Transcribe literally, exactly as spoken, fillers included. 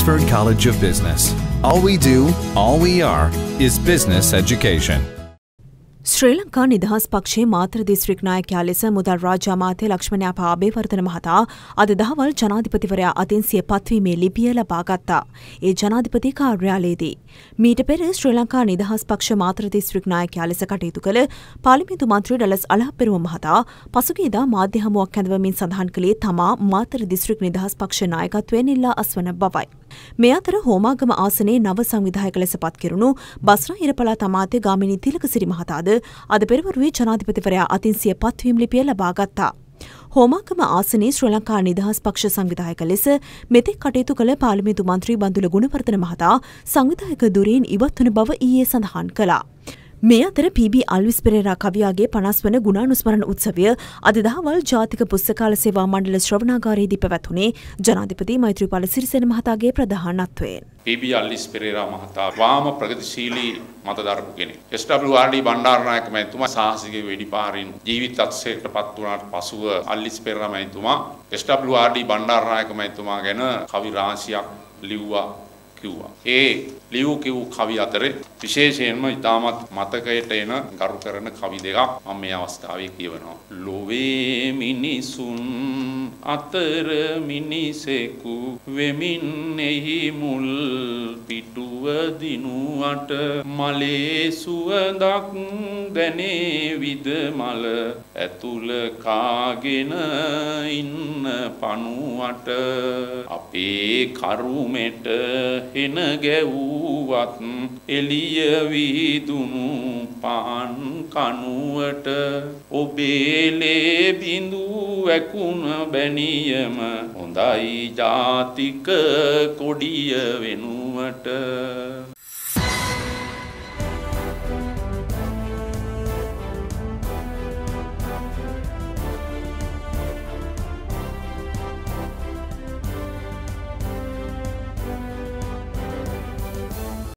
Oxford College of Business. All we do, all we are, is business education. ශ්‍රී ලංකා නිදහස් පක්ෂයේ Matara district නායකයා ලෙස මුදල් රාජ්‍ය අමාත්‍ය ලක්ෂ්මන් යාපා අබේවර්ධන මහතා අද දහවල් ජනාධිපතිවරයා අතින් සිය පත්වීමේ ලිපිය ලබා ගත්තා. ඒ ජනාධිපති කාර්යාලයේදී. මීට පෙර ශ්‍රී ලංකා නිදහස් පක්ෂ මාතර දිස්ත්‍රික් නායකයා ලෙස කටයුතු කළ පාර්ලිමේන්තු මන්ත්‍රී ඩලස් අලහප්පෙරුම මහතා පසුගියදා මාධ්‍ය හමුවක් ඇඳවමින් සඳහන් කළේ තමා මාතර දිස්ත්‍රික් නිදහස් පක්ෂ නායකත්වයෙන් ඉල්ලා අස්වන බවයි. මේ අතර හෝමාගම ආසනයේ නව සංවිධායක ලෙස පත් කෙරුණු බස්නාහිර පළාත් අමාත්‍ය ගාමිණී තිලකසිරි මහතාද අද පෙරවරුවේ ජනාධිපතිවරයා අතින් සිය පත්වීම් ලිපිය ලබා ගත්තා. හෝමාගම ආසනයේ ශ්‍රී ලංකා නිදහස් පක්ෂ සංවිධායක ලෙස මෙතෙක් කටයුතු කළ පාර්ලිමේන්තු මන්ත්‍රී බන්දුල ගුණවර්ධන මහතා සංවිධායක ධුරයෙන් ඉවත් වන බව ඊයේ සඳහන් කළා. මේ අතර පී.බී. අල්විස් පෙරේරා කවියාගේ පනස් වන ගුණානුස්මරණ උත්සවය අද දහවල් ජාතික පුස්තකාල සේවා මණ්ඩල ශ්‍රවණාගාරයේදී පැවැතුනේ ජනාධිපති මෛත්‍රීපාල සිරිසේන මහතාගේ ප්‍රධානත්වයෙන්. පී.බී. අල්විස් පෙරේරා මහතා වාම ප්‍රගතිශීලී මතදරපු කෙනෙක්. S W R D Bandaranaike මහතුමා සාහසික වෙඩිපාරින් ජීවිත අත්සේකට පත් වුණාට පසුව අල්විස් පෙරේරා මහතුමා S W R D Bandaranaike මහතුමා ගැන කවි රාශියක් ලිව්වා. ඒ ලියු කිව් කවි අතරේ විශේෂයෙන්ම ඉතාමත් මතකයට එන ගරු කරන කවි දෙකක් මම මේ අවස්ථාවේ කියවනවා. ලෝවේ මිනිසුන් අතර මිනිසෙකු වෙමින් එහි මුල් පිටුව දිනුවට මලේ සුවඳක් දැනේ විද මල ඇතුළ කාගෙන ඉන්න පණුවට අපේ කරුමෙට එන ගැව්වත් එළිය විදුණු පාන් කනුවට ඔබේ ලේ බිඳු වැකුණ බැනියම හොඳයි ජාතික කොඩිය වෙනුවට